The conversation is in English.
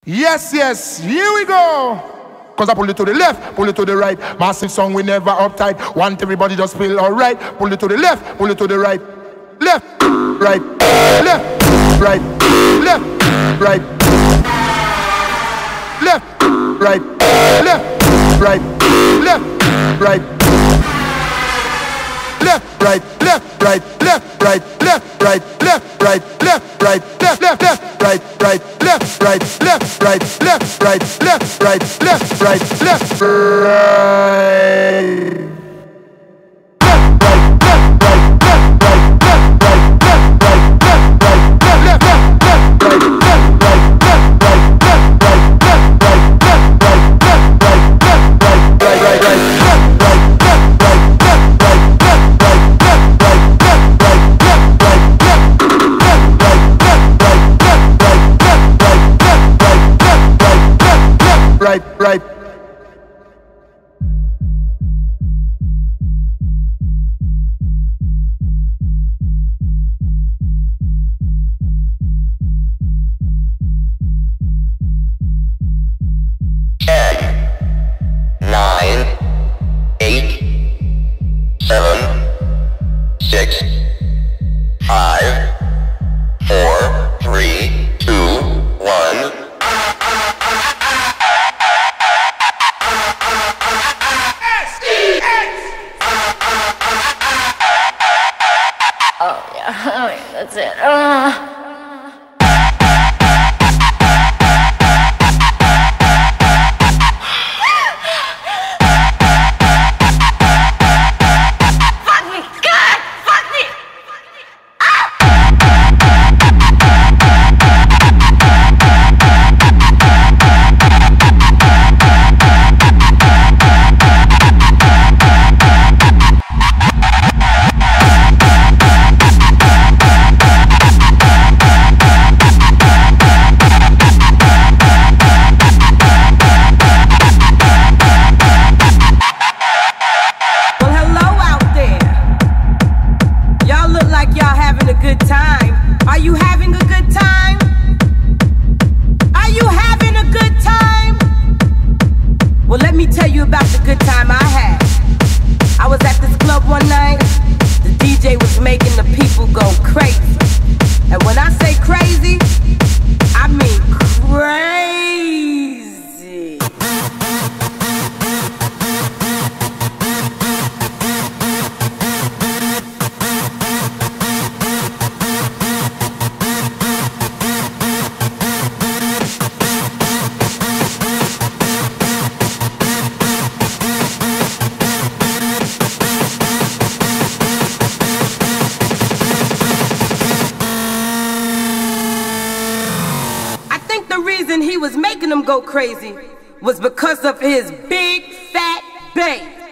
Yes, yes, here we go. Cause I pull it to the left, pull it to the right. Massive song, we never uptight. Want everybody just feel alright. Pull it to the left, pull it to the right. Left, right, left, right, left, right. Left, right, left, right, left, right. Left, right, left, right, left, right, left, right, left, right, left, right, left, left, left, right, right, left, right, left, right, left, right, left, right, left, right, left, right. Right. That's it. Fuck me! God! Fuck me! Are you having a good time? Are you having a good time? Well, let me tell you about the good time I had. I was at this club one night. The DJ was making the people go crazy. And when I say crazy, I mean crazy. He was making them go crazy was because of his big fat bass.